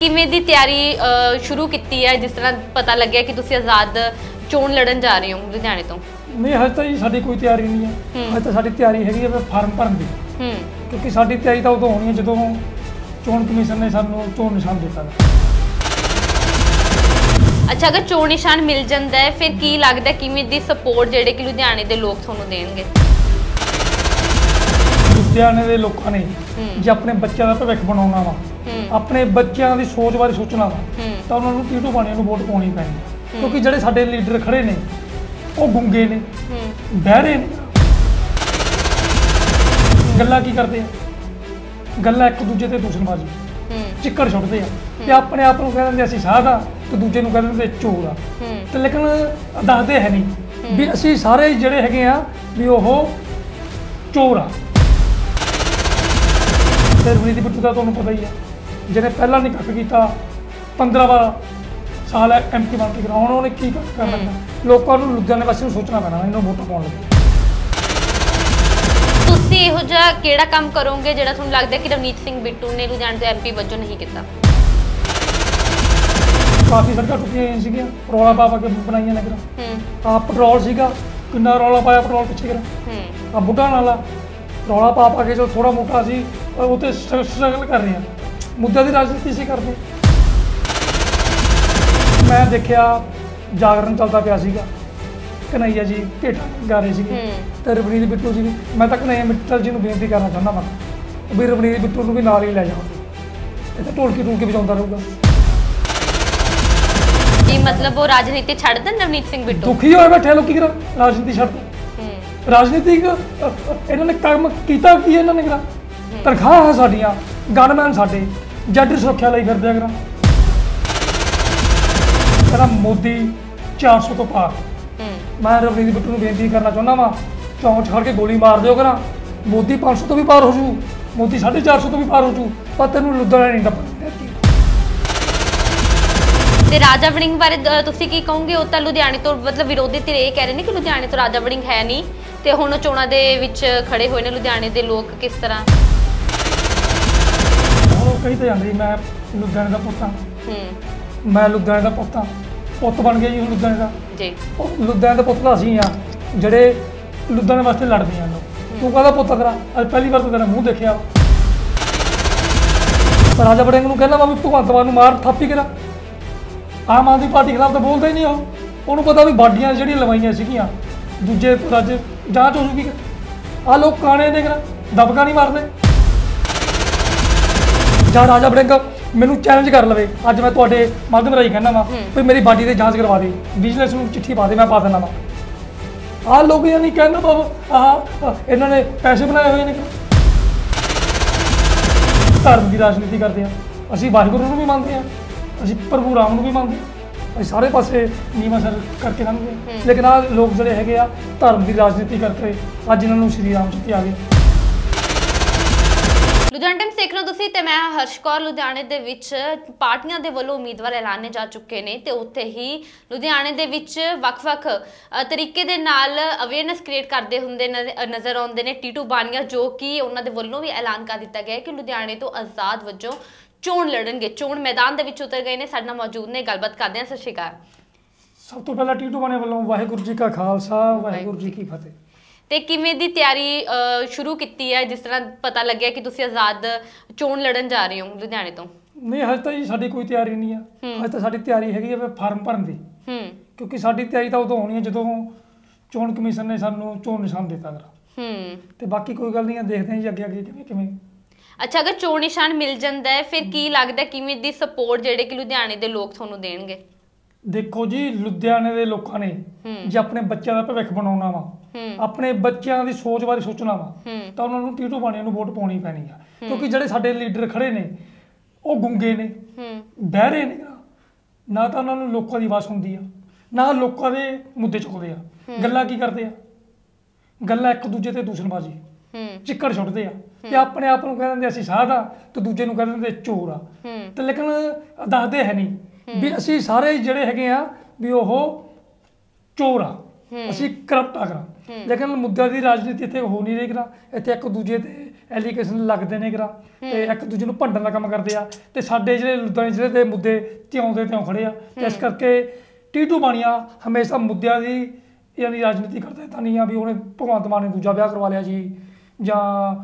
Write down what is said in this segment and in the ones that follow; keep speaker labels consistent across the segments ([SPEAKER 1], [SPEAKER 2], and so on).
[SPEAKER 1] ਕਿਵੇਂ ਦੀ ਤਿਆਰੀ ਸ਼ੁਰੂ ਕੀਤੀ ਹੈ, ਜਿਸ ਤਰ੍ਹਾਂ ਪਤਾ ਲੱਗਿਆ ਕਿ ਤੁਸੀਂ ਆਜ਼ਾਦ ਚੋਣ ਲੜਨ ਜਾ ਰਹੇ ਹੋ ਲੁਧਿਆਣੇ ਤੋਂ?
[SPEAKER 2] ਨਹੀਂ, ਹਜੇ ਤਾਂ ਜੀ ਸਾਡੀ ਕੋਈ ਤਿਆਰੀ ਨਹੀਂ ਹੈ। ਹਜੇ ਤਾਂ ਸਾਡੀ ਤਿਆਰੀ ਹੈਗੀ ਹੈ ਫਾਰਮ ਭਰਨ ਦੀ, ਕਿਉਂਕਿ ਸਾਡੀ ਤਿਆਰੀ ਤਾਂ ਉਦੋਂ ਹੋਣੀ ਹੈ ਜਦੋਂ ਚੋਣ ਕਮਿਸ਼ਨ ਨੇ ਸਾਨੂੰ ਚੋਣ ਨਿਸ਼ਾਨ ਦਿੱਤਾ।
[SPEAKER 1] ਅੱਛਾ, ਅਗਰ ਚੋਣ ਨਿਸ਼ਾਨ ਮਿਲ ਜਾਂਦਾ ਹੈ ਫਿਰ ਕੀ ਲੱਗਦਾ ਕਿਵੇਂ ਦੀ ਸਪੋਰਟ ਜਿਹੜੇ ਕਿ ਲੁਧਿਆਣੇ ਦੇ ਲੋਕ ਤੁਹਾਨੂੰ ਦੇਣਗੇ?
[SPEAKER 2] ਲੁਧਿਆਣੇ ਦੇ ਲੋਕਾਂ ਨੇ ਜੇ ਆਪਣੇ ਬੱਚਿਆਂ ਦਾ ਭਵਿੱਖ ਬਣਾਉਣਾ ਵਾ, ਆਪਣੇ ਬੱਚਿਆਂ ਦੀ ਸੋਚ ਬਾਰੇ ਸੋਚਣਾ ਵਾ, ਤਾਂ ਉਹਨਾਂ ਨੂੰ ਟੀਟੂ ਬਾਣੀਆਂ ਨੂੰ ਵੋਟ ਪਾਉਣੀ ਪੈਣੀ। ਕਿਉਂਕਿ ਜਿਹੜੇ ਸਾਡੇ ਲੀਡਰ ਖੜੇ ਨੇ ਉਹ ਗੁੰਗੇ ਨੇ, ਬਹਿਰੇ ਨੇ, ਗੱਲਾਂ ਕੀ ਕਰਦੇ ਆ? ਗੱਲਾਂ ਇੱਕ ਦੂਜੇ ਤੇ ਦੂਸ਼ਣਬਾਜ਼ੀ, ਚਿੱਕੜ ਛੁੱਟਦੇ ਆ ਤੇ ਆਪਣੇ ਆਪ ਨੂੰ ਕਹਿ ਦਿੰਦੇ ਅਸੀਂ ਸਾਧ ਆ ਤੇ ਦੂਜੇ ਨੂੰ ਕਹਿ ਦਿੰਦੇ ਚੋਰ ਆ। ਤੇ ਲੇਕਿਨ ਦੱਸਦੇ ਹੈ ਨਹੀਂ ਵੀ ਅਸੀਂ ਸਾਰੇ ਜਿਹੜੇ ਹੈਗੇ ਆ ਵੀ ਉਹ ਚੋਰ ਆ। ਤੇ ਰਵਨੀਤ ਬਿੱਟੂ ਦਾ ਤੁਹਾਨੂੰ ਪਤਾ ਹੀ ਆ, ਜਿਹਨੇ ਪਹਿਲਾਂ ਨਹੀਂ ਕੱਖ ਕੀਤਾ, 15 ਸਾਲ ਐਮਪੀ ਬਣ ਕੇ ਕਰਾ, ਹੁਣ ਉਹਨੇ ਕੀ ਕਰਨਾ? ਲੋਕਾਂ ਨੂੰ ਲੁਧਿਆਣੇ ਵਾਸਤੇ ਨੂੰ ਸੋਚਣਾ ਪੈਣਾ ਇਹਨਾਂ ਨੂੰ ਵੋਟਾਂ ਪਾਉਣ ਲਈ।
[SPEAKER 1] ਤੁਸੀਂ ਇਹੋ ਜਿਹਾ ਕਿਹੜਾ ਕੰਮ ਕਰੋਗੇ ਜਿਹੜਾ ਤੁਹਾਨੂੰ ਲੱਗਦਾ ਕਿ ਰਵਨੀਤ ਸਿੰਘ ਬਿੱਟੂ ਨੇ ਲੁਧਿਆਣੇ ਤੋਂ ਐਮਪੀ ਵਜੋਂ ਨਹੀਂ ਕੀਤਾ?
[SPEAKER 2] ਕਾਫੀ ਸੜਕਾਂ ਟੁੱਟੀਆਂ ਹੋਈਆਂ ਸੀਗੀਆਂ, ਰੌਲਾ ਪਾ ਕੇ ਬਣਾਈਆਂ ਨੇ ਕਰਾ। ਆ ਪੈਟਰੋਲ ਸੀਗਾ, ਕਿੰਨਾ ਰੌਲਾ ਪਾਇਆ ਪੈਟਰੋਲ ਪਿੱਛੇ ਕਰਾ। ਆ ਬੁੱਢਾ ਨਾਲਾ ਰੌਲਾ ਪਾ ਕੇ ਜੋ ਥੋੜਾ ਮੋਟਾ ਸੀ ਉਹ ਤੇ ਸਟਰਗਲ ਕਰ ਰਹੇ ਆ, ਮੁੱਦਿਆਂ ਦੀ ਰਾਜਨੀਤੀ ਸੀ ਕਰਦੇ। ਮੈਂ ਦੇਖਿਆ ਜਾਗਰਣ ਚੱਲਦਾ ਪਿਆ ਸੀਗਾ, ਕਨਈਆ ਜੀ ਭੇਟਾਂ ਗਾ ਰਹੇ ਸੀਗੇ ਤੇ ਰਵਨੀਤ ਬਿੱਟੂ ਜੀ ਵੀ। ਮੈਂ ਤਾਂ ਕਨਈਆ ਮਿੱਤਲ ਜੀ ਨੂੰ ਬੇਨਤੀ ਕਰਨਾ ਚਾਹੁੰਦਾ ਵਾ ਵੀ ਰਵਨੀਤ ਬਿੱਟੂ ਨੂੰ ਵੀ ਨਾਲ ਹੀ ਲੈ ਜਾਓ, ਇਹ ਤਾਂ ਢੋਲਕੀ ਵਜਾਉਂਦਾ ਰਹੂਗਾ।
[SPEAKER 1] ਕੀ ਮਤਲਬ ਉਹ ਰਾਜਨੀਤੀ ਛੱਡ ਦੇਣ ਰਵਨੀਤ ਸਿੰਘ ਬਿੱਟੂ?
[SPEAKER 2] ਦੁਖੀ ਹੋਏ ਬੈਠੇ ਲੋਕੀ ਕਿਹੜਾ ਰਾਜਨੀਤੀ ਛੱਡ। ਰਾਜਨੀਤਿਕ ਇਹਨਾਂ ਨੇ ਕੰਮ ਕੀਤਾ ਕੀ? ਇਹਨਾਂ ਨੇ ਕਰਾ ਤਨਖਾਹਾਂ ਸਾਡੀਆਂ, ਗਨਮੈਨ ਸਾਡੇ ਜੱਟ ਸੁਰੱਖਿਆ ਲਈ ਫਿਰਦੇ ਕਰਾ। ਕਹਿੰਦਾ ਮੋਦੀ 400 ਤੋਂ ਪਾਰ। ਮੈਂ ਰਵਨੀਤ ਬਿੱਟੂ ਨੂੰ ਬੇਨਤੀ ਕਰਨਾ ਚਾਹੁੰਦਾ ਵਾ, ਚੌਂਚ ਖੜ ਕੇ ਗੋਲੀ ਮਾਰ ਦਿਓ ਕਰਾ। ਮੋਦੀ 500 ਤੋਂ ਵੀ ਪਾਰ ਹੋ ਜੂ, ਮੋਦੀ 450 ਤੋਂ ਵੀ ਪਾਰ ਹੋ ਜੂ, ਪਰ ਤੈਨੂੰ ਲੁਧਿਆਣਾ ਨਹੀਂ ਟੱਪਣਾ।
[SPEAKER 1] ਤੇ ਰਾਜਾ ਵੜਿੰਗ ਬਾਰੇ ਤੁਸੀਂ ਕੀ ਕਹੋਗੇ? ਉਹ ਤਾਂ ਲੁਧਿਆਣੇ ਤੋਂ ਮਤਲਬ ਵਿਰੋਧੀ ਧਿਰ ਇਹ ਕਹਿ ਰਹੇ ਨੇ ਕਿ ਲੁਧਿਆਣੇ ਤੋਂ ਰਾਜਾ ਵੜਿੰਗ ਹੈ ਨਹੀਂ ਤੇ ਹੁਣ ਚੋਣਾਂ ਦੇ ਵਿੱਚ ਖੜੇ ਹੋਏ ਨੇ ਲੁਧਿਆਣੇ ਦੇ ਲੋਕ, ਕਿਸ ਤਰ੍ਹਾਂ?
[SPEAKER 2] ਉਹ ਕਹੀ ਤਾਂ ਜਾਂਦੀ ਮੈਂ ਲੁਧਿਆਣੇ ਦਾ ਪੁੱਤ ਹਾਂ, ਮੈਂ ਲੁਧਿਆਣੇ ਦਾ ਪੁੱਤ ਹਾਂ, ਪੁੱਤ ਬਣ ਗਿਆ ਜੀ ਹੁਣ ਲੁਧਿਆਣੇ ਦਾ ਜੀ। ਉਹ ਲੁਧਿਆਣੇ ਦਾ ਪੁੱਤ ਤਾਂ ਅਸੀਂ ਆ ਜਿਹੜੇ ਲੁਧਿਆਣੇ ਵਾਸਤੇ ਲੜਦੇ ਆ। ਤੂੰ ਕਾਹਦਾ ਪੁੱਤ ਕਰਾ? ਅੱਜ ਪਹਿਲੀ ਵਾਰ ਤਾਂ ਤੇਰਾ ਮੂੰਹ ਦੇਖਿਆ। ਰਾਜਾ ਵੜਿੰਗ ਨੂੰ ਕਹਿੰਦਾ ਵਾ ਵੀ ਭਗਵੰਤ ਮਾਨ ਨੂੰ ਮਾਰ ਥਾਪੀ ਕਰਾ। ਆਮ ਆਦਮੀ ਪਾਰਟੀ ਖਿਲਾਫ ਤਾਂ ਬੋਲਦਾ ਹੀ ਨਹੀਂ ਉਹ। ਉਹਨੂੰ ਪਤਾ ਵੀ ਬਾਡੀਆਂ ਜਿਹੜੀਆਂ ਲਵਾਈਆਂ ਸੀਗੀਆਂ ਦੂਜੇ ਅੱਜ ਜਾਂਚ ਹੋ ਜੂਗੀ। ਆਹ ਲੋਕ ਕਾਣੇ ਦੇ ਕਰਾ ਦਬਕਾ ਨਹੀਂ ਮਾਰਦੇ। ਜਾਂ ਰਾਜਾ ਵੜਿੰਗ ਮੈਨੂੰ ਚੈਲੰਜ ਕਰ ਲਵੇ, ਅੱਜ ਮੈਂ ਤੁਹਾਡੇ ਮਾਧਿਅਮ ਰਾਹੀਂ ਕਹਿੰਦਾ ਵਾ ਵੀ ਮੇਰੀ ਬਾਡੀ ਦੀ ਜਾਂਚ ਕਰਵਾ ਦੇ, ਬਿਜ਼ਨਸ ਨੂੰ ਚਿੱਠੀ ਪਾ ਦੇ, ਮੈਂ ਪਾ ਦਿੰਦਾ ਵਾ। ਆਹ ਲੋਕ ਇਹ ਨਹੀਂ ਕਹਿੰਦਾ ਬਾਬਾ ਆਹ ਇਹਨਾਂ ਨੇ ਪੈਸੇ ਬਣਾਏ ਹੋਏ ਨੇ। ਧਰਮ ਦੀ ਰਾਜਨੀਤੀ ਕਰਦੇ ਆ। ਅਸੀਂ ਵਾਹਿਗੁਰੂ ਨੂੰ ਵੀ ਮੰਨਦੇ ਹਾਂ, ਅਸੀਂ ਪ੍ਰਭੂ ਰਾਮ ਨੂੰ ਵੀ ਮੰਨਦੇ ਹਾਂ, ਅਸੀਂ ਸਾਰੇ ਪਾਸੇ ਨੀਵਾਂ ਸਿਰ ਕਰਕੇ ਲੰਘਦੇ। ਲੇਕਿਨ ਆਹ ਲੋਕ ਜਿਹੜੇ ਹੈਗੇ ਆ ਧਰਮ ਦੀ ਰਾਜਨੀਤੀ ਕਰਕੇ ਅੱਜ ਇਹਨਾਂ ਨੂੰ ਸ਼੍ਰੀ ਰਾਮ ਜੀ ਆ ਗਏ।
[SPEAKER 1] ਲੁਧਿਆਣਾ ਟਾਈਮਸ ਦੇਖ ਰਹੇ ਹੋ ਤੁਸੀਂ ਤੇ ਮੈਂ ਹਰਸ਼ ਕੌਰ। ਲੁਧਿਆਣੇ ਦੇ ਵਿੱਚ ਪਾਰਟੀਆਂ ਦੇ ਵੱਲੋਂ ਉਮੀਦਵਾਰ ਐਲਾਨੇ ਜਾ ਚੁੱਕੇ ਨੇ ਤੇ ਉੱਥੇ ਹੀ ਲੁਧਿਆਣੇ ਦੇ ਵਿੱਚ ਵੱਖ-ਵੱਖ ਤਰੀਕੇ ਦੇ ਨਾਲ ਅਵੇਅਰਨੈਸ ਕ੍ਰੀਏਟ ਕਰਦੇ ਹੁੰਦੇ ਨਜ਼ਰ ਆਉਂਦੇ ਨੇ ਟੀਟੂ ਬਾਣੀਆਂ, ਜੋ ਕਿ ਉਹਨਾਂ ਦੇ ਵੱਲੋਂ ਵੀ ਐਲਾਨ ਕਰ ਦਿੱਤਾ ਗਿਆ ਕਿ ਲੁਧਿਆਣੇ ਤੋਂ ਆਜ਼ਾਦ ਵਜੋਂ ਚੋਣ ਲੜਨਗੇ, ਚੋਣ ਮੈਦਾਨ ਦੇ ਵਿੱਚ ਉਤਰ ਗਏ ਨੇ। ਸਾਡੇ ਨਾਲ ਮੌਜੂਦ ਨੇ, ਗੱਲਬਾਤ ਕਰਦੇ ਹਾਂ। ਸਤਿ ਸ਼੍ਰੀ ਅਕਾਲ।
[SPEAKER 2] ਸਭ ਤੋਂ ਪਹਿਲਾਂ ਟੀਟੂ ਬਾਣੀਆਂ ਵੱਲੋਂ ਵਾਹਿਗੁਰੂ ਜੀ ਕਾ ਖਾਲਸਾ, ਵਾਹਿਗੁਰੂ ਜੀ ਕੀ ਫਤਿਹ।
[SPEAKER 1] ਤੇ ਕਿਵੇਂ ਦੀ ਤਿਆਰੀ ਸ਼ੁਰੂ ਕੀਤੀ ਹੈ, ਜਿਸ ਤਰ੍ਹਾਂ ਪਤਾ ਲੱਗਿਆ ਕਿ ਤੁਸੀਂ ਆਜ਼ਾਦ ਚੋਣ ਲੜਨ ਜਾ ਰਹੇ ਹੋ ਲੁਧਿਆਣੇ ਤੋਂ?
[SPEAKER 2] ਨਹੀਂ, ਹਜੇ ਤਾਂ ਜੀ ਸਾਡੀ ਕੋਈ ਤਿਆਰੀ ਨਹੀਂ ਆ। ਹਜੇ ਤਾਂ ਸਾਡੀ ਤਿਆਰੀ ਹੈਗੀ ਹੈ ਫਾਰਮ ਭਰਨ ਦੀ, ਕਿਉਂਕਿ ਸਾਡੀ ਤਿਆਰੀ ਤਾਂ ਉਦੋਂ ਹੋਣੀ ਹੈ ਜਦੋਂ ਚੋਣ ਕਮਿਸ਼ਨ ਨੇ ਸਾਨੂੰ ਚੋਣ ਨਿਸ਼ਾਨ ਦਿੱਤਾ ਕਰਾ। ਤੇ ਬਾਕੀ ਕੋਈ ਗੱਲ ਨਹੀਂ ਆ, ਦੇਖਦੇ ਹਾਂ ਜੀ ਅੱਗੇ ਕਿਵੇਂ।
[SPEAKER 1] ਅੱਛਾ, ਅਗਰ ਚੋਣ ਨਿਸ਼ਾਨ ਮਿਲ ਜਾਂਦਾ ਹੈ ਫਿਰ ਕੀ ਲੱਗਦਾ ਕਿਵੇਂ ਦੀ ਸਪੋਰਟ ਜਿਹੜੇ ਕਿ ਲੁਧਿਆਣੇ ਦੇ ਲੋਕ ਤੁਹਾਨੂੰ ਦੇਣਗੇ?
[SPEAKER 2] ਦੇਖੋ ਜੀ, ਲੁਧਿਆਣੇ ਦੇ ਲੋਕਾਂ ਨੇ ਜੇ ਆਪਣੇ ਬੱਚਿਆਂ ਦਾ ਭਵਿੱਖ ਬਣਾਉਣਾ ਵਾ, ਆਪਣੇ ਬੱਚਿਆਂ ਦੀ ਸੋਚ ਬਾਰੇ ਸੋਚਣਾ ਵਾ, ਤਾਂ ਉਹਨਾਂ ਨੂੰ ਟੀਟੂ ਬਾਣੀਆਂ ਨੂੰ ਵੋਟ ਪਾਉਣੀ ਪੈਣੀ ਆ। ਕਿਉਂਕਿ ਜਿਹੜੇ ਸਾਡੇ ਲੀਡਰ ਖੜੇ ਨੇ ਉਹ ਗੁੰਗੇ ਨੇ, ਬਹਿਰੇ ਨੇ, ਨਾ ਤਾਂ ਉਹਨਾਂ ਨੂੰ ਲੋਕਾਂ ਦੀ ਆਵਾਜ਼ ਹੁੰਦੀ ਆ, ਨਾ ਲੋਕਾਂ ਦੇ ਮੁੱਦੇ ਚੁੱਕਦੇ ਆ। ਗੱਲਾਂ ਕੀ ਕਰਦੇ ਆ? ਗੱਲਾਂ ਇੱਕ ਦੂਜੇ ਤੇ ਦੂਸ਼ਣਬਾਜ਼ੀ, ਚਿੱਕੜ ਛੁੱਟਦੇ ਆ ਤੇ ਆਪਣੇ ਆਪ ਨੂੰ ਕਹਿ ਦਿੰਦੇ ਅਸੀਂ ਸਾਧ ਆ ਤੇ ਦੂਜੇ ਨੂੰ ਕਹਿ ਦਿੰਦੇ ਚੋਰ ਆ। ਤੇ ਲੇਕਿਨ ਦੱਸਦੇ ਹੈ ਨਹੀਂ ਵੀ ਅਸੀਂ ਸਾਰੇ ਜਿਹੜੇ ਹੈਗੇ ਆ ਵੀ ਉਹ ਚੋਰ ਆ। ਅਸੀਂ ਕਰਪਟ ਆ ਕਰਾਂ ਲੇਕਿਨ ਮੁੱਦਿਆਂ ਦੀ ਰਾਜਨੀਤੀ ਇੱਥੇ ਹੋ ਨਹੀਂ ਰਹੀ ਕਰਾਂ ਇੱਥੇ ਇੱਕ ਦੂਜੇ ਤੇ ਐਲੀਗੇਸ਼ਨ ਲੱਗਦੇ ਨੇ ਕਰਾਂ ਤੇ ਇੱਕ ਦੂਜੇ ਨੂੰ ਭੰਡਣ ਦਾ ਕੰਮ ਕਰਦੇ ਆ ਤੇ ਸਾਡੇ ਜਿਹੜੇ ਲੁਧਿਆਣੇ ਜ਼ਿਲ੍ਹੇ ਦੇ ਮੁੱਦੇ ਤਿਉਂ ਦੇ ਤਿਉਂ ਖੜੇ ਆ ਤੇ ਇਸ ਕਰਕੇ ਟੀਟੂ ਬਾਣੀਆ ਹਮੇਸ਼ਾ ਮੁੱਦਿਆਂ ਦੀ ਯਾਨੀ ਰਾਜਨੀਤੀ ਕਰਦਾ ਤਾਂ ਨਹੀਂ ਆ ਵੀ ਉਹਨੇ ਭਗਵੰਤ ਮਾਨ ਨੇ ਦੂਜਾ ਵਿਆਹ ਕਰਵਾ ਲਿਆ ਜੀ ਜਾਂ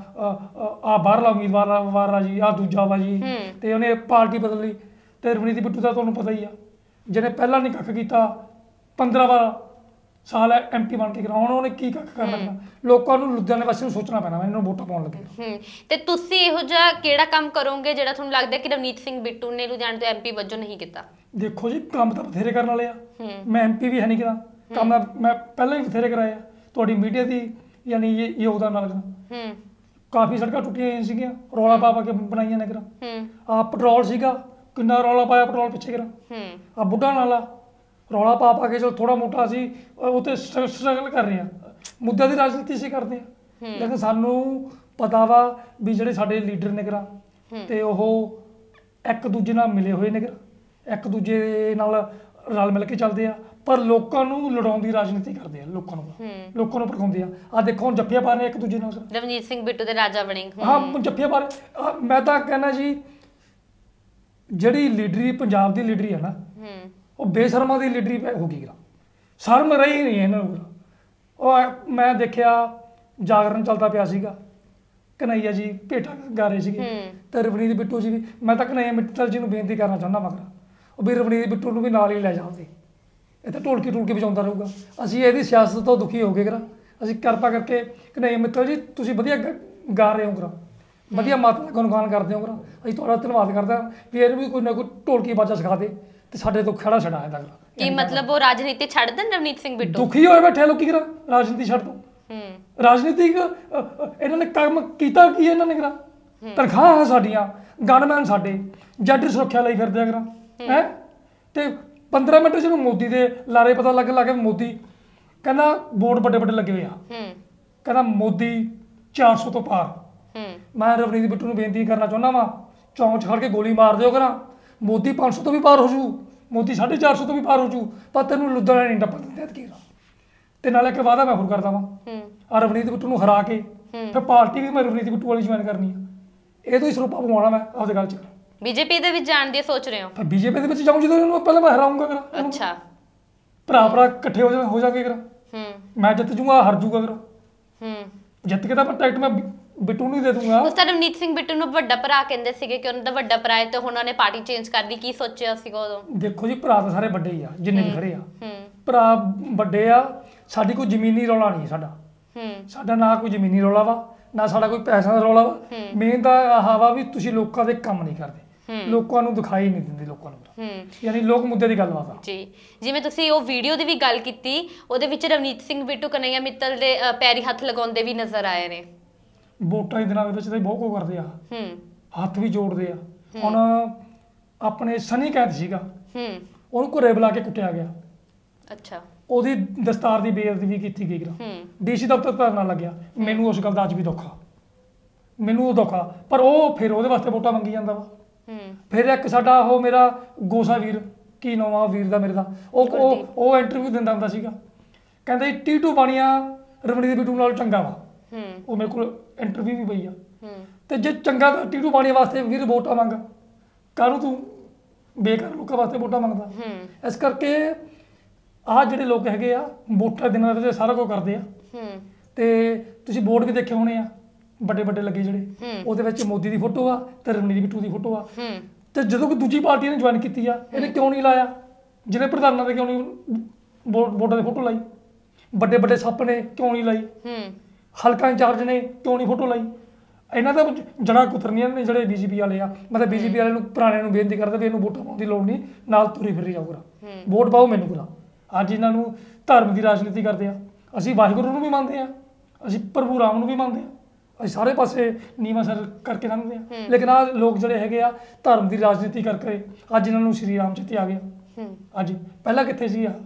[SPEAKER 2] ਆ ਬਾਹਰਲਾ ਉਮੀਦਵਾਰ ਆ ਜੀ ਆ ਦੂਜਾ ਵਾ ਜੀ ਤੇ ਉਹਨੇ ਪਾਰਟੀ ਬਦਲ ਲਈ ਤੇ ਰਵਨੀਤ ਬਿੱਟੂ ਦਾ ਤੁਹਾਨੂੰ ਪਤਾ ਹੀ ਆ ਜਿਹਨੇ ਪਹਿਲਾਂ ਨਹੀਂ ਕੱਖ ਕੀਤਾ 15 ਵਾਰ ਸਾਲ ਐਮਪੀ ਬਣ ਕੇ ਹੁਣ ਉਹਨੇ ਕੀ ਕੱਖ ਕਰ ਲੈਣਾ ਲੋਕਾਂ ਨੂੰ ਲੁਧਿਆਣੇ ਵਾਸੀਆਂ ਨੂੰ ਸੋਚਣਾ ਪੈਣਾ ਮੈਨੂੰ ਵੋਟਾਂ ਪਾਉਣ ਲੱਗੇ
[SPEAKER 1] ਤੇ ਤੁਸੀਂ ਇਹੋ ਜਿਹਾ ਕਿਹੜਾ ਕੰਮ ਕਰੋਗੇ ਜਿਹੜਾ ਤੁਹਾਨੂੰ ਲੱਗਦਾ ਕਿ ਰਵਨੀਤ ਸਿੰਘ ਬਿੱਟੂ ਨੇ ਲੁਧਿਆਣੇ ਤੋਂ ਐਮਪੀ ਵਜੋਂ ਨਹੀਂ ਕੀਤਾ
[SPEAKER 2] ਦੇਖੋ ਜੀ ਕੰਮ ਤਾਂ ਬਥੇਰੇ ਕਰਨ ਵਾਲੇ ਆ ਮੈਂ ਐਮਪੀ ਵੀ ਹੈ ਨਹੀਂ ਕਰਾਂ ਕੰਮ ਮੈਂ ਪਹਿਲਾਂ ਹੀ ਬਥੇਰੇ ਕਰਾਇਆ ਤੁਹਾਡੀ ਮੀਡੀਆ ਦੀ ਯਾਨੀ ਯੋਗਦਾਨ ਨਾਲ ਕਾਫੀ ਸੜਕਾਂ ਟੁੱਟੀਆਂ ਸੀਗੀਆਂ ਰੌਲਾ ਪਾ ਕੇ ਬਣਾਈਆਂ ਨੇ ਕਰਾਂ ਆ ਪੈਟਰੋਲ ਸੀਗਾ ਕਿੰਨਾ ਰੌਲਾ ਪਾਇਆ ਪੈਟਰੋਲ ਪਿੱਛੇ ਕਰਾਂ ਆ ਬੁੱਢਾ ਨਾਲਾ ਰੌਲਾ ਪਾ ਕੇ ਚਲੋ ਥੋੜਾ ਮੋਟਾ ਅਸੀਂ ਉੱਥੇ ਸਟਰਗਲ ਕਰ ਰਹੇ ਆ ਮੁੱਦਿਆਂ ਦੀ ਰਾਜਨੀਤੀ ਅਸੀਂ ਕਰਦੇ ਆ ਲੇਕਿਨ ਸਾਨੂੰ ਪਤਾ ਵਾ ਵੀ ਜਿਹੜੇ ਸਾਡੇ ਲੀਡਰ ਨੇ ਕਰਾਂ ਤੇ ਉਹ ਇੱਕ ਦੂਜੇ ਨਾਲ ਮਿਲੇ ਹੋਏ ਨੇ ਕਰਾਂ ਇੱਕ ਦੂਜੇ ਨਾਲ ਰਲ ਮਿਲ ਕੇ ਚੱਲਦੇ ਆ ਪਰ ਲੋਕਾਂ ਨੂੰ ਲੜਾਉਣ ਦੀ ਰਾਜਨੀਤੀ ਕਰਦੇ ਆ ਲੋਕਾਂ ਨੂੰ ਭੜਕਾਉਂਦੇ ਆ ਦੇਖੋ ਹੁਣ ਜੱਫੀਆਂ ਪਾ ਰਹੇ ਇੱਕ ਦੂਜੇ ਨਾਲ
[SPEAKER 1] ਰਵਨੀਤ ਸਿੰਘ ਬਿੱਟੂ ਦੇ ਰਾਜਾ ਬਣੇ
[SPEAKER 2] ਹਾਂ ਜੱਫੀਆਂ ਪਾ ਰਹੇ ਮੈਂ ਤਾਂ ਕਹਿੰਦਾ ਜੀ ਜਿਹੜੀ ਲੀਡਰੀ ਪੰਜਾਬ ਦੀ ਲੀਡਰੀ ਹੈ ਨਾ ਉਹ ਬੇਸ਼ਰਮਾਂ ਦੀ ਲੀਡਰੀ ਹੋ ਗਈ ਸ਼ਰਮ ਰਹੀ ਨਹੀਂ ਇਹਨਾਂ ਨੂੰ ਉਹ ਮੈਂ ਦੇਖਿਆ ਜਾਗਰਣ ਚੱਲਦਾ ਪਿਆ ਸੀਗਾ ਕਨਈਆ ਜੀ ਭੇਟਾ ਗਾ ਰਹੇ ਸੀਗੇ ਤੇ ਰਵਨੀਤ ਬਿੱਟੂ ਜੀ ਵੀ ਮੈਂ ਤਾਂ ਕਨਈਆ ਮਿੱਤਲ ਜੀ ਨੂੰ ਬੇਨਤੀ ਕਰਨਾ ਚਾਹੁੰਦਾ ਮਗਰ ਉਹ ਵੀ ਰਵਨੀਤ ਬਿੱਟੂ ਨੂੰ ਵੀ ਨਾਲ ਹੀ ਲੈ ਜਾਓਗੇ ਇਹ ਤਾਂ ਢੋਲਕੀ ਵਜਾਉਂਦਾ ਰਹੂਗਾ ਅਸੀਂ ਇਹਦੀ ਸਿਆਸਤ ਤੋਂ ਦੁਖੀ ਹੋ ਗਏ ਕਰਾਂ ਅਸੀਂ ਕਿਰਪਾ ਕਰਕੇ ਕਨਈਆ ਮਿੱਤਲ ਜੀ ਤੁਸੀਂ ਵਧੀਆ ਗਾ ਰਹੇ ਹੋ ਕਰਾਂ ਵਧੀਆ ਮਾਤਾ ਦਾ ਗੁਣਗਾਨ ਕਰਦੇ ਹੋ ਕਰਾਂ ਅਸੀਂ ਤੁਹਾਡਾ ਧੰਨਵਾਦ ਕਰਦੇ ਹਾਂ ਵੀ ਇਹਨੂੰ ਵੀ ਕੋਈ ਨਾ ਕੋਈ ਢੋਲਕੀ ਬਾਜਾ ਸਿਖਾ ਦੇ ਤੇ ਸਾਡੇ ਤੋਂ ਖੜਾ ਛਡਾ ਇਹਦਾ
[SPEAKER 1] ਕੀ ਮਤਲਬ ਉਹ ਰਾਜਨੀਤੀ ਛੱਡ ਦੇਣ ਰਵਨੀਤ ਸਿੰਘ ਬਿੱਟੂ
[SPEAKER 2] ਦੁਖੀ ਹੋਏ ਬੈਠੇ ਲੋਕੀ ਕਰਾਂ ਰਾਜਨੀਤੀ ਛੱਡ ਦੋ ਰਾਜਨੀਤਿਕ ਇਹਨਾਂ ਨੇ ਕੰਮ ਕੀਤਾ ਕੀ ਇਹਨਾਂ ਨੇ ਕਰਾਂ ਤਨਖਾਹਾਂ ਸਾਡੀਆਂ ਗਨਮੈਨ ਸਾਡੇ ਜੱਟ ਸੁਰੱਖਿਆ ਲਈ ਫਿਰਦੇ ਕਰਾਂ ਹੈ ਤੇ 15 ਮਿੰਟ ਜਿਹਨੂੰ ਮੋਦੀ ਦੇ ਲਾਰੇ ਪਤਾ ਲੱਗ ਮੋਦੀ ਕਹਿੰਦਾ ਬੋਰਡ ਵੱਡੇ ਲੱਗੇ ਹੋਏ ਆ ਕਹਿੰਦਾ ਮੋਦੀ 400 ਤੋਂ ਪਾਰ ਮੈਂ ਰਵਨੀਤ ਬਿੱਟੂ ਨੂੰ ਬੇਨਤੀ ਕਰਨਾ ਚਾਹੁੰਦਾ ਵਾ ਚੌਂਕ 'ਚ ਖੜ ਕੇ ਗੋਲੀ ਮਾਰ ਦਿਓ ਕਰਾਂ ਮੋਦੀ 500 ਤੋਂ ਵੀ ਪਾਰ ਹੋ ਜੂ ਮੋਦੀ 450 ਤੋਂ ਵੀ ਪਾਰ ਹੋ ਜੂ ਪਰ ਤੈਨੂੰ ਲੁਧਿਆਣਾ ਨਹੀਂ ਟੱਪਣ ਦਿੰਦੇ ਐਤਕੀ ਤੇ ਨਾਲੇ ਇੱਕ ਵਾਅਦਾ ਮੈਂ ਹੋਰ ਕਰਦਾ ਵਾਂ ਆ ਰਵਨੀਤ ਬਿੱਟੂ ਨੂੰ ਹਰਾ ਕੇ ਫਿਰ ਪਾਰਟੀ ਵੀ ਮੈਂ ਰਵਨੀਤ ਬਿੱਟੂ ਵਾਲੀ ਜੁਆਇਨ ਕਰਨੀ ਆ ਇਹ ਤੋਂ ਹੀ ਸਰੂਪਾ ਪਵਾਉਣਾ ਮੈਂ ਆਪਦੇ ਗੱਲ 'ਚ
[SPEAKER 1] ਬੀਜੇਪੀ ਦੇ ਵਿੱਚ ਜਾਣ ਦੀ ਸੋਚ ਰਹੇ ਹੋ
[SPEAKER 2] ਤਾਂ ਬੀਜੇਪੀ ਦੇ ਵਿੱਚ ਜਾਊਂ ਜਦੋਂ ਇਹਨੂੰ ਪਹਿਲਾਂ ਮੈਂ ਹਰਾਉਂਗਾ ਕਰਾਂ
[SPEAKER 1] ਅੱਛਾ
[SPEAKER 2] ਭਰਾ ਇਕੱਠੇ ਹੋ ਜਾਗੇ ਕਰਾਂ ਮੈਂ ਜਿੱਤ ਜੂਗਾ ਹਰ ਜੂਗਾ ਕਰਾਂ ਜਿੱਤ ਕੇ ਤਾਂ ਮੈਂ ਟਿਕਟ ਮੈਂ ਬਿੱਟੂ ਨੂੰ ਦੇ ਦੂੰਗਾ
[SPEAKER 1] ਉਸ ਰਵਨੀਤ ਸਿੰਘ ਬਿੱਟੂ ਨੂੰ ਵੱਡਾ ਭਰਾ ਕਹਿੰਦੇ ਸੀਗੇ ਕਿ ਉਹਨਾਂ ਦਾ ਵੱਡਾ ਭਰਾ ਹੈ ਤੇ ਉਹਨਾਂ ਨੇ ਪਾਰਟੀ ਚੇਂਜ ਕਰ ਲਈ ਕੀ ਸੋਚਿਆ ਸੀਗਾ ਉਦੋਂ
[SPEAKER 2] ਦੇਖੋ ਜੀ ਭਰਾ ਤਾਂ ਸਾਰੇ ਵੱਡੇ ਹੀ ਆ ਜਿੰਨੇ ਵੀ ਖੜੇ ਆ ਭਰਾ ਵੱਡੇ ਆ ਸਾਡੀ ਕੋਈ ਜ਼ਮੀਨੀ ਰੌਲਾ ਨਹੀਂ ਸਾਡਾ ਨਾ ਕੋਈ ਜ਼ਮੀਨੀ ਰੌਲਾ ਵਾ ਨਾ ਸਾਡਾ ਕੋਈ ਪੈਸਾ ਦਾ ਰੌਲਾ ਵਾ ਮੇਨ ਤਾਂ ਆਹ ਵਾ ਵੀ ਤੁਸੀਂ ਲੋਕਾਂ ਦੇ ਕੰਮ ਨਹੀਂ ਕਰਦੇ ਲੋਕਾਂ ਨੂੰ ਦਿਖਾਈ ਨਹੀਂ ਦਿੰਦੇ ਲੋਕਾਂ ਨੂੰ ਯਾਨੀ ਲੋਕ ਮੁੱਦੇ ਦੀ ਗੱਲ ਵਾ
[SPEAKER 1] ਜੀ ਜਿਵੇਂ ਤੁਸੀਂ ਉਹ ਵੀਡੀਓ ਦੀ ਵੀ ਗੱਲ ਕੀਤੀ ਉਹਦੇ ਵਿੱਚ ਰਵਨੀਤ ਸਿੰਘ ਬਿੱਟੂ ਕਨਈਆ ਮਿੱਤਲ ਦੇ ਪੈਰੀ ਹੱਥ ਲਗਾਉਂਦੇ ਵੀ ਨਜ਼ਰ ਆਏ ਨੇ
[SPEAKER 2] ਵੋਟਾਂ ਦੇ ਦਿਨਾਂ ਦੇ ਵਿੱਚ ਤਾਂ ਬਹੁਤ ਕੁਝ ਕਰਦੇ ਆ ਹੱਥ ਵੀ ਜੋੜਦੇ ਆ ਹੁਣ ਆਪਣੇ ਸਨੀ ਕੈਦ ਸੀਗਾ ਉਹਨੂੰ ਘਰੇ ਬੁਲਾ ਕੇ ਕੁੱਟਿਆ ਗਿਆ
[SPEAKER 1] ਅੱਛਾ
[SPEAKER 2] ਉਹਦੀ ਦਸਤਾਰ ਦੀ ਬੇਇੱਜ਼ਤੀ ਵੀ ਕੀਤੀ ਗਈ ਡੀਸੀ ਦਫ਼ਤਰ ਧਰਨਾ ਲੱਗਿਆ ਮੈਨੂੰ ਉਸ ਗੱਲ ਦਾ ਅੱਜ ਵੀ ਦੁੱਖ ਆ ਮੈਨੂੰ ਉਹ ਦੁੱਖ ਆ ਪਰ ਉਹ ਫਿਰ ਉਹਦੇ ਵਾਸਤੇ ਵੋਟਾਂ ਮੰਗੀ ਜਾਂਦਾ ਵਾ ਫਿਰ ਇੱਕ ਸਾਡਾ ਉਹ ਮੇਰਾ ਗੋਸਾ ਵੀਰ ਕੀ ਨਾਮ ਆ ਵੀਰ ਦਾ ਮੇਰੇ ਦਾ ਉਹ ਇੰਟਰਵਿਊ ਦਿੰਦਾ ਹੁੰਦਾ ਸੀਗਾ ਕਹਿੰਦਾ ਜੀ ਟੀਟੂ ਬਾਣੀਆ ਰਵਨੀਤ ਬਿੱਟੂ ਨਾਲ ਚੰਗਾ ਵਾ ਉਹ ਮੇਰੇ ਕੋਲ ਇੰਟਰਵਿਊ ਵੀ ਪਈ ਆ ਤੇ ਜੇ ਚੰਗਾ ਤਾਂ ਟੀਟੂ ਬਾਣੀਆ ਵਾਸਤੇ ਵੀਰ ਵੋਟਾਂ ਮੰਗ ਕਾਹਨੂੰ ਤੂੰ ਬੇਕਾਰ ਲੋਕਾਂ ਵਾਸਤੇ ਵੋਟਾਂ ਮੰਗਦਾ ਇਸ ਕਰਕੇ ਆਹ ਜਿਹੜੇ ਲੋਕ ਹੈਗੇ ਆ ਵੋਟਾਂ ਦਿਨਾਂ ਦੇ ਵਿੱਚ ਸਾਰਾ ਕੁਝ ਕਰਦੇ ਆ ਤੇ ਤੁਸੀਂ ਬੋਰਡ ਵੀ ਦੇਖੇ ਹੋਣੇ ਆ ਵੱਡੇ ਲੱਗੇ ਜਿਹੜੇ ਉਹਦੇ ਵਿੱਚ ਮੋਦੀ ਦੀ ਫੋਟੋ ਆ ਤੇ ਰਵਨੀਤ ਬਿੱਟੂ ਦੀ ਫੋਟੋ ਆ ਤੇ ਜਦੋਂ ਕੋਈ ਦੂਜੀ ਪਾਰਟੀ ਨੇ ਜੁਆਇਨ ਕੀਤੀ ਆ ਇਹਨੇ ਕਿਉਂ ਨਹੀਂ ਲਾਇਆ ਜਿਹਨੇ ਪ੍ਰਧਾਨਾਂ ਦੇ ਕਿਉਂ ਨਹੀਂ ਵੋਟਾਂ ਦੀ ਫੋਟੋ ਲਾਈ ਵੱਡੇ ਸੱਪ ਨੇ ਕਿਉਂ ਨਹੀਂ ਲਾਈ ਹਲਕਾ ਇੰਚਾਰਜ ਨੇ ਕਿਉਂ ਨਹੀਂ ਫੋਟੋ ਲਾਈ ਇਹਨਾਂ ਦਾ ਜੜਾ ਕੁਤਰਨੀਆਂ ਨੇ ਜਿਹੜੇ ਬੀਜੇਪੀ ਵਾਲੇ ਆ ਮਤਲਬ ਬੀਜੇਪੀ ਵਾਲੇ ਨੂੰ ਪੁਰਾਣਿਆਂ ਨੂੰ ਬੇਨਤੀ ਕਰਦਾ ਵੀ ਇਹਨੂੰ ਵੋਟਾਂ ਪਾਉਣ ਦੀ ਲੋੜ ਨਹੀਂ ਨਾਲ ਤੁਰੀ ਫਿਰੀ ਜਾਊਗਾ ਵੋਟ ਪਾਓ ਮੈਨੂੰ ਕਰਾ ਅੱਜ ਇਹਨਾਂ ਨੂੰ ਧਰਮ ਦੀ ਰਾਜਨੀਤੀ ਕਰਦੇ ਆ ਅਸੀਂ ਵਾਹਿਗੁਰੂ ਨੂੰ ਵੀ ਮੰਨਦੇ ਆ ਅਸੀਂ ਪ੍ਰਭੂ ਰਾਮ ਨੂੰ ਵੀ ਮੰਨਦੇ ਆ ਅਸੀਂ ਸਾਰੇ ਪਾਸੇ ਨੀਵਾਂ ਸਰ ਕਰਕੇ ਲੰਘਦੇ ਆ ਲੇਕਿਨ ਆਹ ਲੋਕ ਜਿਹੜੇ ਹੈਗੇ ਆ ਧਰਮ ਦੀ ਰਾਜਨੀਤੀ ਕਰਕੇ ਅੱਜ ਇਹਨਾਂ ਨੂੰ ਸ਼੍ਰੀ ਰਾਮ ਚਿੱਤੇ ਆ ਗਿਆ ਅੱਜ ਪਹਿਲਾਂ ਕਿੱਥੇ ਸੀ ਆ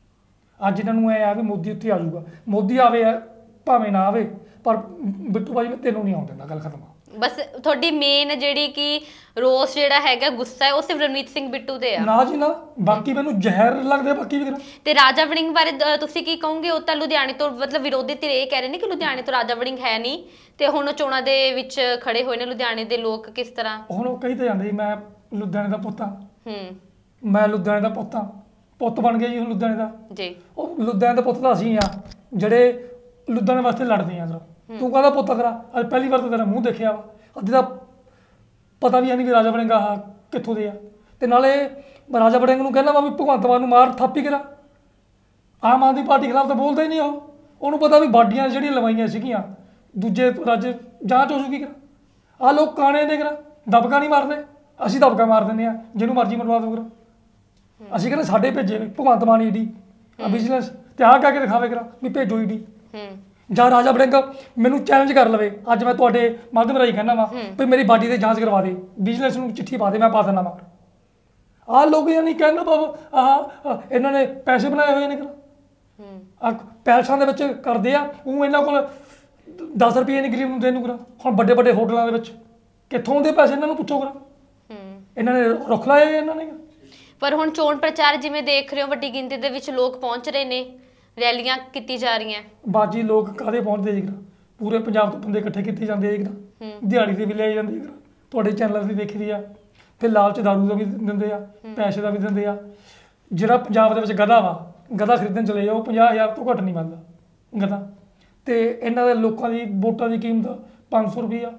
[SPEAKER 2] ਅੱਜ ਇਹਨਾਂ ਨੂੰ ਇਹ ਆ ਵੀ ਮੋਦੀ ਉੱਥੇ ਆ ਜਾਊਗਾ ਮੋਦੀ ਆਵੇ ਭਾਵੇਂ ਨਾ ਆਵੇ ਪਰ ਬਿੱਟੂ ਭਾਜੀ ਮੈਂ ਤੈਨੂੰ ਨਹੀਂ ਆਉਣ ਦਿੰਦਾ ਗੱਲ ਖਤਮ
[SPEAKER 1] ਬਸ ਤੁਹਾਡੀ ਮੇਨ ਜਿਹੜੀ ਕਿ ਰੋਸ ਜਿਹੜਾ ਹੈਗਾ ਗੁੱਸਾ ਹੈ ਉਹ ਸਿਰਫ ਰਣਜੀਤ ਸਿੰਘ ਬਿੱਟੂ ਤੇ ਆ
[SPEAKER 2] ਨਾ ਜੀ ਨਾ, ਬਾਕੀ ਮੈਨੂੰ ਜ਼ਹਿਰ ਲੱਗਦੇ ਬਾਕੀ ਵੀ।
[SPEAKER 1] ਤੇ ਰਾਜਾ ਵੜਿੰਗ ਬਾਰੇ ਤੁਸੀਂ ਕੀ ਕਹੋਗੇ? ਉਹ ਤਾਂ ਲੁਧਿਆਣੇ ਤੋਂ ਮਤਲਬ ਵਿਰੋਧੀ ਧਿਰ ਇਹ ਕਹਿ ਰਹੇ ਨੇ ਕਿ ਲੁਧਿਆਣੇ ਤੋਂ ਰਾਜਾ ਵੜਿੰਗ ਹੈ ਨਹੀਂ ਤੇ ਹੁਣ ਉਹ ਚੋਣਾਂ ਦੇ ਵਿੱਚ ਖੜੇ ਹੋਏ ਨੇ ਲੁਧਿਆਣੇ ਦੇ ਲੋਕ। ਕਿਸ ਤਰ੍ਹਾਂ?
[SPEAKER 2] ਹੁਣ ਉਹ ਕਹੀ ਤਾਂ ਜਾਂਦੇ ਜੀ ਮੈਂ ਲੁਧਿਆਣੇ ਦਾ ਪੁੱਤ ਹਾਂ, ਮੈਂ ਲੁਧਿਆਣੇ ਦਾ ਪੁੱਤ ਹਾਂ, ਪੁੱਤ ਬਣ ਗਿਆ ਜੀ ਹੁਣ ਲੁਧਿਆਣੇ ਦਾ ਜੀ। ਉਹ ਲੁਧਿਆਣੇ ਦਾ ਪੁੱਤ ਤਾਂ ਅਸੀਂ ਆ ਜਿਹੜੇ ਲੁਧਿਆਣੇ ਵਾਸਤੇ ਲੜਦੇ ਆ। ਤੂੰ ਕਾਹਦਾ ਪੁੱਤ ਕਰਾ? ਅੱਜ ਪਹਿਲੀ ਵਾਰ ਤਾਂ ਤੇਰਾ ਮੂੰਹ ਦੇਖਿਆ ਵਾ, ਅੱਧੇ ਦਾ ਪਤਾ ਵੀ ਹੈ ਨਹੀਂ ਵੀ ਰਾਜਾ ਵੜਿੰਗ ਆਹ ਕਿੱਥੋਂ ਦੇ ਆ। ਤੇ ਨਾਲੇ ਰਾਜਾ ਵੜਿੰਗ ਨੂੰ ਕਹਿੰਦਾ ਵਾ ਵੀ ਭਗਵੰਤ ਮਾਨ ਨੂੰ ਮਾਰ ਥਾਪੀ ਕਰਾ। ਆਮ ਆਦਮੀ ਪਾਰਟੀ ਖਿਲਾਫ ਤਾਂ ਬੋਲਦਾ ਹੀ ਨਹੀਂ ਉਹ। ਉਹਨੂੰ ਪਤਾ ਵੀ ਬਾਡੀਆਂ ਜਿਹੜੀਆਂ ਲਵਾਈਆਂ ਸੀਗੀਆਂ ਦੂਜੇ ਰੱਜ ਜਾਂਚ ਹੋ ਜੂਗੀ ਕਰਾ। ਆਹ ਲੋਕ ਕਾਣੇ ਦੇ ਕਰਾ ਦਬਕਾ ਨਹੀਂ ਮਾਰਦੇ, ਅਸੀਂ ਦਬਕਾ ਮਾਰ ਦਿੰਦੇ ਹਾਂ ਜਿਹਨੂੰ ਮਰਜ਼ੀ ਮਰਵਾ ਦੋ ਕਰਾ। ਅਸੀਂ ਕਹਿੰਦੇ ਸਾਡੇ ਭੇਜੇ ਭਗਵੰਤ ਮਾਨ ਈਡੀ ਬਿਜ਼ਨਸ ਤੇ ਆਹ ਕਹਿ ਕੇ ਦਿਖਾਵੇ ਕਰਾ ਵੀ ਭੇਜੋ ਈਡੀ। ਜਾਂ ਰਾਜਾ ਵੜਿੰਗ ਮੈਨੂੰ ਚੈਲੰਜ ਕਰ ਲਵੇ, ਅੱਜ ਮੈਂ ਤੁਹਾਡੇ ਮਾਧਿਅਮ ਰਾਹੀਂ ਕਹਿੰਦਾ ਵਾ ਵੀ ਮੇਰੀ ਬਾਡੀ ਤੇ ਜਾਂਚ ਕਰਵਾ ਦੇ, ਬਿਜ਼ਨਸ ਨੂੰ ਚਿੱਠੀ ਪਾ ਦੇ, ਮੈਂ ਪਾ ਦਿੰਦਾ ਮਗਰ। ਆਹ ਲੋਕ ਯਾਨੀ ਕਹਿੰਦਾ ਬਾਬਾ ਆਹ ਇਹਨਾਂ ਨੇ ਪੈਸੇ ਬਣਾਏ ਹੋਏ ਨੇ ਕਰਾ, ਪੈਲਸਾਂ ਦੇ ਵਿੱਚ ਕਰਦੇ ਆ। ਉਹ ਇਹਨਾਂ ਕੋਲ 10 ਰੁਪਏ ਨਹੀਂ ਗਰੀਬ ਨੂੰ ਦੇਣ ਨੂੰ ਕਰਾ। ਹੁਣ ਵੱਡੇ ਵੱਡੇ ਹੋਟਲਾਂ ਦੇ ਵਿੱਚ ਕਿੱਥੋਂ ਆਉਂਦੇ ਪੈਸੇ ਇਹਨਾਂ ਨੂੰ ਪੁੱਛੋ ਕਰਾ। ਇਹਨਾਂ ਨੇ ਰੁੱਖ ਲਾਏ ਇਹਨਾਂ ਨੇ।
[SPEAKER 1] ਪਰ ਹੁਣ ਚੋਣ ਪ੍ਰਚਾਰ ਜਿਵੇਂ ਦੇਖ ਰਹੇ ਹੋ ਵੱਡੀ ਗਿਣਤੀ ਦੇ ਵਿੱਚ ਲੋਕ ਪਹੁੰਚ ਰਹੇ ਨੇ, ਰੈਲੀਆਂ ਕੀਤੀ ਜਾ ਰਹੀਆਂ। ਬਾਜੀ
[SPEAKER 2] ਲੋਕ ਕਾਹਦੇ ਪਹੁੰਚਦੇ ਜੀ? ਪੂਰੇ ਪੰਜਾਬ ਤੋਂ ਬੰਦੇ ਇਕੱਠੇ ਕੀਤੇ ਜਾਂਦੇ ਜੀ, ਦਿਹਾੜੀ ਤੇ ਵੀ ਲੈ ਜਾਂਦੇ। ਤੁਹਾਡੇ ਚੈਨਲ ਤੇ ਦੇਖੀ ਆ, ਫਿਰ ਲਾਲਚ ਦਾਰੂ ਦਾ ਵੀ ਦਿੰਦੇ ਆ, ਪੈਸੇ ਦਾ ਵੀ ਦਿੰਦੇ ਆ। ਜਿਹੜਾ ਪੰਜਾਬ ਦੇ ਵਿੱਚ ਗਧਾ ਵਾ, ਗਧਾ ਖਰੀਦਣ ਚਲੇ ਜਾਓ 50,000 ਤੋਂ ਘੱਟ ਨਹੀਂ ਮਿਲਦਾ ਗਧਾ। ਤੇ ਇਹਨਾਂ ਦੇ ਲੋਕਾਂ ਦੀ ਵੋਟਾਂ ਦੀ ਕੀਮਤ 500 ਰੁਪਈਆ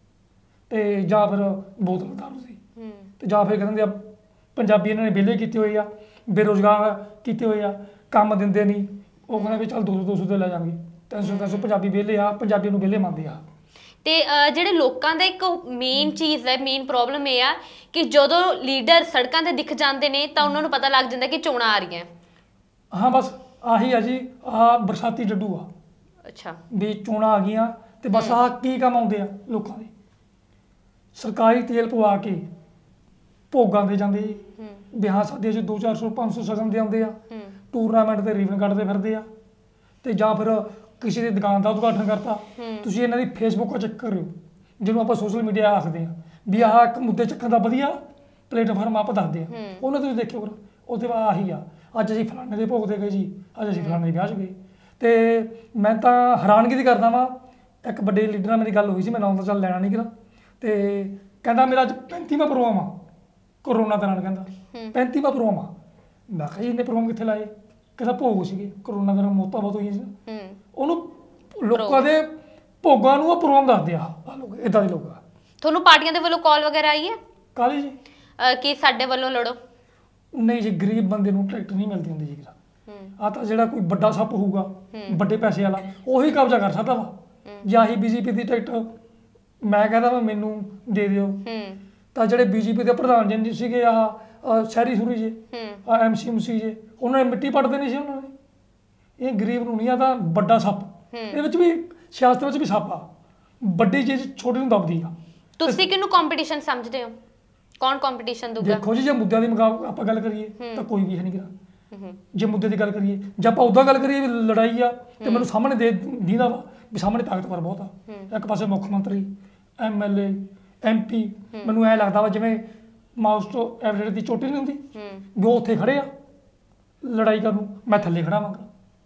[SPEAKER 2] ਤੇ ਜਾਂ ਫਿਰ ਬੋਤਲ ਦਾਰੂ ਦੀ। ਤੇ ਜਾਂ ਫਿਰ ਕਹਿੰਦੇ ਆ ਪੰਜਾਬੀ ਇਹਨਾਂ ਨੇ ਵਿਹਲੇ ਕੀਤੇ ਹੋਏ ਆ, ਬੇਰੁਜ਼ਗਾਰ ਕੀਤੇ ਹੋਏ ਆ, ਕੰਮ ਦਿੰਦੇ ਨਹੀਂ। ਉਹ ਕਹਿੰਦੇ ਵੀ ਚੱਲ 200 ਤੇ ਲੈ ਜਾਵਾਂਗੇ, 300 ਪੰਜਾਬੀ ਵਿਹਲੇ ਆ, ਪੰਜਾਬੀ ਨੂੰ ਵਿਹਲੇ ਮੰਨਦੇ ਆ।
[SPEAKER 1] ਤੇ ਜਿਹੜੇ ਲੋਕਾਂ ਦਾ ਇੱਕ ਮੇਨ ਚੀਜ਼ ਹੈ, ਮੇਨ ਪ੍ਰੋਬਲਮ ਇਹ ਆ ਕਿ ਜਦੋਂ ਲੀਡਰ ਸੜਕਾਂ ਤੇ ਦਿਖ ਜਾਂਦੇ ਨੇ ਤਾਂ ਉਹਨਾਂ ਨੂੰ ਪਤਾ ਲੱਗ ਜਾਂਦਾ ਕਿ ਚੋਣਾਂ ਆ ਰਹੀਆਂ।
[SPEAKER 2] ਹਾਂ ਬਸ ਆਹੀ ਆ ਜੀ, ਆਹ ਬਰਸਾਤੀ ਡੱਡੂ ਆ। ਅੱਛਾ ਵੀ ਚੋਣਾਂ ਆ ਗਈਆਂ ਤੇ ਬਸ ਆਹ ਕੀ ਕੰਮ ਆਉਂਦੇ ਆ ਲੋਕਾਂ ਦੇ? ਸਰਕਾਰੀ ਤੇਲ ਪਵਾ ਕੇ ਭੋਗਾਂ ਦੇ ਜਾਂਦੇ ਜੀ, ਵਿਆਹ ਸ਼ਾਦੀਆਂ 'ਚ 200-400 500 ਸ਼ਗਨ ਦੇ ਆਉਂਦੇ ਆ, ਟੂਰਨਾਮੈਂਟ ਤੇ ਰੀਵਨ ਕੱਢਦੇ ਫਿਰਦੇ ਆ। ਤੇ ਜਾਂ ਫਿਰ ਕਿਸੇ ਦੀ ਦੁਕਾਨ ਦਾ ਉਦਘਾਟਨ ਕਰਤਾ। ਤੁਸੀਂ ਇਹਨਾਂ ਦੀ ਫੇਸਬੁੱਕ ਚੈੱਕ ਕਰਿਓ, ਜਿਹਨੂੰ ਆਪਾਂ ਸੋਸ਼ਲ ਮੀਡੀਆ ਆਖਦੇ ਆ, ਵੀ ਆਹ ਇੱਕ ਮੁੱਦੇ ਚੱਕਣ ਦਾ ਵਧੀਆ ਪਲੇਟਫਾਰਮ ਆਪਾਂ ਦੱਸਦੇ ਆ। ਉਹਨਾਂ ਤੁਸੀਂ ਦੇਖਿਓ ਉਹਦੇ ਬਾਅਦ ਆਹੀ ਆ, ਅੱਜ ਅਸੀਂ ਫਲਾਣੇ ਦੇ ਭੋਗ 'ਤੇ ਗਏ ਜੀ, ਅੱਜ ਅਸੀਂ ਫਲਾਣੇ ਦੇ ਵਿਆਹ 'ਚ ਗਏ। ਤੇ ਮੈਂ ਤਾਂ ਹੈਰਾਨਗੀ ਦੀ ਕਰਦਾ ਵਾਂ, ਇੱਕ ਵੱਡੇ ਲੀਡਰ ਨਾਲ ਮੇਰੀ ਗੱਲ ਹੋਈ ਸੀ, ਮੈਂ ਨਾਮ ਤਾਂ ਚੱਲ ਲੈਣਾ ਨਹੀਂ ਕਿਰਾ। ਤੇ ਕਹਿੰਦਾ ਮੇਰਾ ਅੱਜ 35ਵਾਂ ਪ੍ਰੋਗਰਾਮ ਆ ਕਰੋਨਾ ਦੌਰਾਨ, ਕਹਿੰਦਾ 35ਵਾਂ ਪ੍ਰੋਗਰਾਮ ਆ। ਮੈਂ ਕਿਹਾ ਜੀ ਇੰਨੇ ਪ੍ਰੋਗਰਾਮ ਕਿੱਥੇ ਲਾਏ? ਕਹਿੰਦਾ ਭੋਗ ਸੀਗੇ ਕਰੋਨਾ ਦੌਰਾਨ, ਮੌਤਾਂ ਬਹੁਤ ਹੋਈਆਂ ਸੀ। ਉਹਨੂੰ ਲੋਕਾਂ ਦੇ ਭੋਗਾਂ ਨੂੰ ਉਹ ਪ੍ਰੋਗਰਾਮ ਦੱਸਦੇ ਆ। ਲੋਕ ਇੱਦਾਂ ਦੇ ਲੋਕ ਆ।
[SPEAKER 1] ਤੁਹਾਨੂੰ ਪਾਰਟੀਆਂ ਦੇ ਵੱਲੋਂ ਕਾਲ ਵਗੈਰਾ ਆਈ ਹੈ?
[SPEAKER 2] ਕਾਹਦੀ ਜੀ?
[SPEAKER 1] ਕਿ ਸਾਡੇ ਵੱਲੋਂ ਲੜੋ?
[SPEAKER 2] ਨਹੀਂ ਜੀ, ਗਰੀਬ ਬੰਦੇ ਨੂੰ ਟਿਕਟ ਨਹੀਂ ਮਿਲਦੀ ਹੁੰਦੀ ਜੀ। ਆ ਤਾਂ ਜਿਹੜਾ ਕੋਈ ਵੱਡਾ ਸੱਪ ਹੋਊਗਾ, ਵੱਡੇ ਪੈਸੇ ਵਾਲਾ, ਉਹੀ ਕਬਜ਼ਾ ਕਰ ਸਕਦਾ ਵਾ। ਜਾਂ ਹੀ ਬੀਜੇਪੀ ਦੀ ਟਿਕਟ ਮੈਂ ਕਹਿੰਦਾ ਵਾ ਮੈਨੂੰ ਦੇ ਦਿਓ, ਤਾਂ ਜਿਹੜੇ ਬੀਜੇਪੀ ਦੇ ਪ੍ਰਧਾਨ ਜੀ ਸੀਗੇ ਆਹ ਸ਼ਹਿਰੀ ਸੂਰੀ ਜੇ, MC ਜੇ, ਉਹਨਾਂ ਨੇ ਮਿੱਟੀ ਪੱਟਦੇ ਨਹੀਂ ਸੀ ਉਹਨਾਂ ਨੇ। ਇਹ ਗਰੀਬ ਨੂੰ ਨਹੀਂ, ਆ ਤਾਂ ਵੱਡਾ ਸੱਪ। ਇਹਦੇ ਵਿੱਚ ਵੀ ਸਿਆਸਤ ਵਿੱਚ ਵੀ ਸੱਪ ਆ, ਵੱਡੀ ਚੀਜ਼ ਛੋਟੀ ਨੂੰ ਦਬਦੀ ਆ।
[SPEAKER 1] ਤੁਸੀਂ ਕਿਹਨੂੰ ਕੰਪੀਟੀਸ਼ਨ ਸਮਝਦੇ ਹੋ? ਕੌਣ ਕੰਪੀਟੀਸ਼ਨ ਦੂਗਾ?
[SPEAKER 2] ਦੇਖੋ ਜੀ, ਜੇ ਮੁੱਦਿਆਂ ਦੀ ਆਪਾਂ ਗੱਲ ਕਰੀਏ ਤਾਂ ਕੋਈ ਵੀ ਹੈ ਨਹੀਂ ਗਾ। ਜੇ ਮੁੱਦੇ ਦੀ ਗੱਲ ਕਰੀਏ, ਜੇ ਆਪਾਂ ਉੱਦਾਂ ਗੱਲ ਕਰੀਏ ਵੀ ਲੜਾਈ ਆ, ਤੇ ਮੈਨੂੰ ਸਾਹਮਣੇ ਦੀਦਾ ਵਾ ਵੀ ਸਾਹਮਣੇ ਤਾਕਤਵਰ ਬਹੁਤ ਆ। ਇੱਕ ਪਾਸੇ ਮੁੱਖ ਮੰਤਰੀ, MLA, MP, ਮੈਨੂੰ ਐਂ ਲੱਗਦਾ ਵਾ ਜਿਵੇਂ ਮਾਊਸ ਤੋਂ ਐਵਰੇਟ ਦੀ ਚੋਟੀ ਨਹੀਂ ਹੁੰਦੀ, ਵੀ ਉਹ ਉੱਥੇ ਖੜੇ ਆ ਲੜਾਈ ਕਰਨ ਨੂੰ, ਮੈਂ ਥੱਲੇ ਖੜਾ ਵਾਂਗਾ।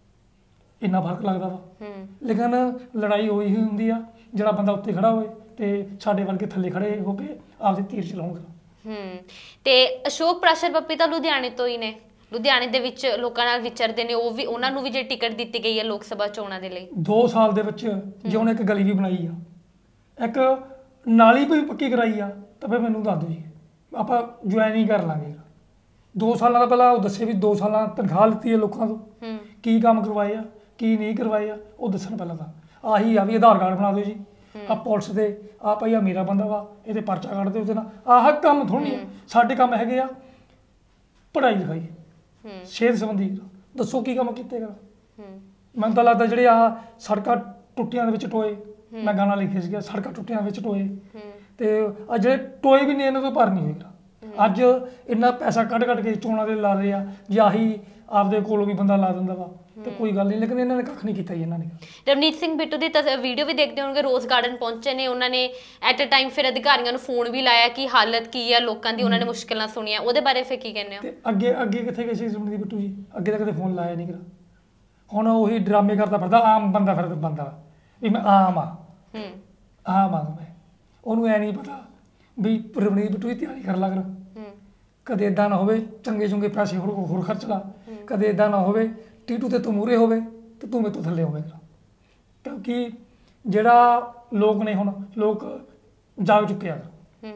[SPEAKER 2] ਇੰਨਾ ਫਰਕ ਲੱਗਦਾ ਵਾ। ਲੇਕਿਨ ਲੜਾਈ ਉਹੀ ਹੀ ਹੁੰਦੀ ਆ ਜਿਹੜਾ ਬੰਦਾ ਉੱਤੇ ਖੜਾ ਹੋਏ ਤੇ ਸਾਡੇ ਵਰਗੇ ਥੱਲੇ ਖੜੇ ਹੋ ਕੇ ਆਪਦੇ ਤੀਰ ਚਲਾਉਣਗੇ।
[SPEAKER 1] ਤੇ ਅਸ਼ੋਕ ਪ੍ਰਾਸ਼ਰ ਪੱਪੀ ਤਾਂ ਲੁਧਿਆਣੇ ਤੋਂ ਹੀ ਨੇ, ਲੁਧਿਆਣੇ ਦੇ ਵਿੱਚ ਲੋਕਾਂ ਨਾਲ ਵਿਚਰਦੇ ਨੇ। ਉਹ ਵੀ ਉਹਨਾਂ ਨੂੰ ਵੀ ਜੇ ਟਿਕਟ ਦਿੱਤੀ ਗਈ ਹੈ ਲੋਕ ਸਭਾ ਚੋਣਾਂ ਦੇ ਲਈ, 2
[SPEAKER 2] ਸਾਲ ਦੇ ਵਿੱਚ ਜੇ ਉਹਨੇ ਇੱਕ ਗਲੀ ਵੀ ਬਣਾਈ ਆ, ਇੱਕ ਨਾਲੀ ਵੀ ਪੱਕੀ ਕਰਾਈ ਆ, ਤਾਂ ਫਿਰ ਮੈਨੂੰ ਦੱਸ ਦਿਓ ਜੀ, ਆਪਾਂ ਜੁਆਇਨ ਹੀ ਕਰ ਲਾਂਗੇ। 2 ਸਾਲਾਂ ਦਾ ਪਹਿਲਾਂ ਉਹ ਦੱਸੇ ਵੀ 2 ਸਾਲਾਂ ਤਨਖਾਹ ਲਿੱਤੀ ਹੈ ਲੋਕਾਂ ਤੋਂ, ਕੀ ਕੰਮ ਕਰਵਾਏ ਆ, ਕੀ ਨਹੀਂ ਕਰਵਾਏ ਆ, ਉਹ ਦੱਸਣ। ਪਹਿਲਾਂ ਤਾਂ ਆਹੀ ਆ ਵੀ ਆਧਾਰ ਕਾਰਡ ਬਣਾ ਦਿਓ ਜੀ, ਆ ਪੁਲਿਸ ਦੇ ਆ ਭਾਈ ਆ ਮੇਰਾ ਬੰਦਾ ਵਾ, ਇਹਦੇ ਪਰਚਾ ਕੱਢ ਦਿਓ ਉਹਦੇ ਨਾਲ। ਆਹ ਕੰਮ ਥੋੜ੍ਹੀ ਆ। ਸਾਡੇ ਕੰਮ ਹੈਗੇ ਆ ਪੜ੍ਹਾਈ ਲਿਖਾਈ, ਸਿਹਤ ਸੰਬੰਧੀ। ਦੱਸੋ ਕੀ ਕੰਮ ਕੀਤੇ ਗਾ? ਮੈਨੂੰ ਤਾਂ ਲੱਗਦਾ ਜਿਹੜੇ ਆਹ ਸੜਕਾਂ ਟੁੱਟੀਆਂ ਦੇ ਵਿੱਚ ਟੋਏ, ਮੈਂ ਗਾਣਾ ਲਿਖਿਆ ਸੀਗਾ, ਸੜਕਾਂ ਟੁੱਟੀਆਂ ਵਿੱਚ ਟੋਏ, ਤੇ ਆ ਜਿਹੜੇ ਟੋਏ ਵੀ ਨੇ ਇਹਨਾਂ ਤੋਂ ਭਰ ਨਹੀਂ ਹੋਏਗਾ। ਅੱਜ ਇੰਨਾ ਪੈਸਾ ਕੱਢ ਕੇ ਚੋਣਾਂ ਦੇ ਲਾ ਰਹੇ ਆ, ਜੇ ਆਹੀ ਆਪਦੇ ਕੋਲੋਂ ਵੀ ਬੰਦਾ ਲਾ ਦਿੰਦਾ ਵਾ ਤੇ ਕੋਈ ਗੱਲ ਨਹੀਂ, ਲੇਕਿਨ ਇਹਨਾਂ ਨੇ ਕੱਖ ਨਹੀਂ ਕੀਤਾ ਜੀ। ਇਹਨਾਂ ਨੇ
[SPEAKER 1] ਰਵਨੀਤ ਸਿੰਘ ਬਿੱਟੂ ਦੀ ਵੀਡੀਓ ਵੀ ਦੇਖਦੇ ਹੋਣਗੇ, ਰੋਜ਼ ਗਾਰਡਨ ਪਹੁੰਚੇ ਨੇ, ਉਹਨਾਂ ਨੇ ਐਟ ਅ ਟਾਈਮ ਫਿਰ ਅਧਿਕਾਰੀਆਂ ਨੂੰ ਫੋਨ ਵੀ ਲਾਇਆ ਕਿ ਹਾਲਤ ਕੀ ਆ ਲੋਕਾਂ ਦੀ, ਉਹਨਾਂ ਨੇ ਮੁਸ਼ਕਿਲਾਂ ਸੁਣੀਆਂ, ਉਹਦੇ ਬਾਰੇ ਫਿਰ ਕੀ ਕਹਿੰਦੇ ਹੋ?
[SPEAKER 2] ਤੇ ਅੱਗੇ ਕਿੱਥੇ ਗਏ ਸੀ ਰਵਨੀਤ ਬਿੱਟੂ ਜੀ? ਅੱਗੇ ਤਾਂ ਕਦੇ ਫੋਨ ਲਾਇਆ ਨਹੀਂ ਕਰਾ। ਹੁਣ ਉਹੀ ਡਰਾਮੇ ਕਰਦਾ ਫਿਰਦਾ, ਆਮ ਬੰਦਾ ਵੀ ਮੈਂ ਆਮ ਆ ਮੈਂ। ਉਹਨੂੰ ਐ ਨਹੀਂ ਪਤਾ ਵੀ ਰਵਨੀਤ ਬਿੱਟੂ ਦੀ ਤਿਆਰੀ ਕਰ ਲੱਗ ਕਦੇ ਇਦਾਂ ਨਾ ਹੋਵੇ ਚੰਗੇ ਚੁੰਗੇ ਪੈਸੇ ਹੋਰ ਖਰਚ ਲਾ, ਕਦੇ ਇਦਾਂ ਨਾ ਹੋਵੇ ਟੀਟੂ ਤੇ ਤੂੰ ਮੂਹਰੇ ਹੋਵੇ ਤੇ ਤੂੰ ਮੇਰੇ ਤੋਂ ਥੱਲੇ ਹੋਵੇਗਾ। ਕਿਉਂਕਿ ਜਿਹੜਾ ਲੋਕ ਨੇ, ਹੁਣ ਲੋਕ ਜਾਗ ਚੁੱਕੇ ਆ,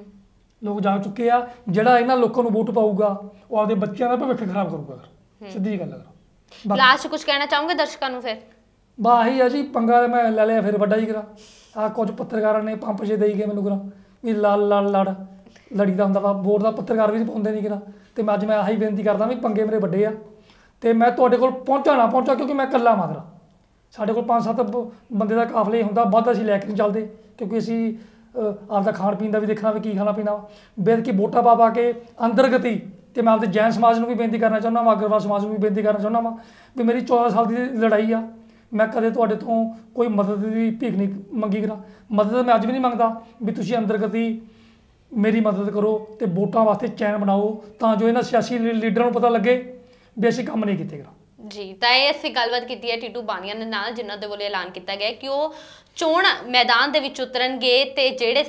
[SPEAKER 2] ਜਿਹੜਾ ਇਹਨਾਂ ਲੋਕਾਂ ਨੂੰ ਵੋਟ ਪਾਊਗਾ ਉਹ ਆਪਦੇ ਬੱਚਿਆਂ ਦਾ ਭਵਿੱਖ ਖਰਾਬ ਕਰੂਗਾ। ਸਿੱਧੀ ਗੱਲ ਹੈ।
[SPEAKER 1] ਲਾਸਟ ਕੁਝ ਕਹਿਣਾ ਚਾਹੋਗੇ ਦਰਸ਼ਕਾਂ ਨੂੰ? ਫਿਰ
[SPEAKER 2] ਆਹੀ ਆ ਜੀ, ਪੰਗਾ ਮੈਂ ਲੈ ਲਿਆ ਫਿਰ ਵੱਡਾ ਹੀ ਕਰਾ। ਆਹ ਕੁਝ ਪੱਤਰਕਾਰਾਂ ਨੇ ਪੰਪ ਜੇ ਦੇਈ ਗਏ ਮੈਨੂੰ ਕਰਾ ਵੀ ਲੜੀ ਦਾ ਹੁੰਦਾ ਵਾ, ਵੋਟ ਦਾ ਪੱਤਰਕਾਰ ਵੀ ਪਾਉਂਦੇ ਨਹੀਂ ਕਰਾ। ਤੇ ਮੈਂ ਅੱਜ ਆਹੀ ਬੇਨਤੀ ਕਰਦਾ ਵੀ ਪੰਗੇ ਮੇਰੇ ਵੱਡੇ ਆ ਤੇ ਮੈਂ ਤੁਹਾਡੇ ਕੋਲ ਪਹੁੰਚਾ ਕਿਉਂਕਿ ਮੈਂ ਇਕੱਲਾ ਮਾਗਰਾ। ਸਾਡੇ ਕੋਲ 5-7 ਬੰਦੇ ਦਾ ਕਾਫਲੇ ਹੁੰਦਾ, ਵੱਧ ਅਸੀਂ ਲੈ ਕੇ ਨਹੀਂ ਚੱਲਦੇ ਕਿਉਂਕਿ ਅਸੀਂ ਆਪਦਾ ਖਾਣ ਪੀਣ ਦਾ ਵੀ ਦੇਖਣਾ ਵੀ ਕੀ ਖਾਣਾ ਪੀਣਾ ਬੇਦ ਕੀ ਵੋਟਾਂ ਪਾ ਕੇ ਅੰਤਰਗਤੀ। ਤੇ ਮੈਂ ਆਪਦੇ ਜੈਨ ਸਮਾਜ ਨੂੰ ਵੀ ਬੇਨਤੀ ਕਰਨਾ ਚਾਹੁੰਦਾ ਵਾਂ, ਅਗਰਵਾਲ ਸਮਾਜ ਨੂੰ ਵੀ ਬੇਨਤੀ ਕਰਨਾ ਚਾਹੁੰਦਾ ਵਾਂ ਵੀ ਮੇਰੀ 14 ਸਾਲ ਦੀ ਲੜਾਈ ਆ। ਮੈਂ ਕਦੇ ਤੁਹਾਡੇ ਤੋਂ ਕੋਈ ਮਦਦ ਦੀ ਭੀਖ ਨਹੀਂ ਮੰਗੀ ਕਰਾਂ। ਮਦਦ ਮੈਂ ਅੱਜ ਵੀ ਨਹੀਂ ਮੰਗਦਾ ਵੀ ਤੁਸੀਂ ਅੰਤਰਗਤੀ ਮੇਰੀ ਮਦਦ ਕਰੋ ਤੇ ਵੋਟਾਂ ਵਾਸਤੇ ਚੈਨ ਬਣਾਓ ਤਾਂ ਜੋ ਇਹਨਾਂ ਸਿਆਸੀ ਲੀਡਰਾਂ ਨੂੰ ਪਤਾ ਲੱਗੇ ਵੀ ਅਸੀਂ ਕੰਮ ਨਹੀਂ ਕੀਤੇ ਕਰਾਂ।
[SPEAKER 1] ਜੀ, ਤਾਂ ਇਹ ਅਸੀਂ ਗੱਲਬਾਤ ਕੀਤੀ ਹੈ ਟੀਟੂ ਬਾਣੀਆਂ ਦੇ ਨਾਲ, ਜਿਨ੍ਹਾਂ ਦੇ ਵੱਲੋਂ ਐਲਾਨ ਕੀਤਾ ਗਿਆ ਕਿ ਉਹ ਚੋਣ ਮੈਦਾਨ ਦੇ ਵਿੱਚ ਉਤਰਨਗੇ ਤੇ ਜਿਹੜੇ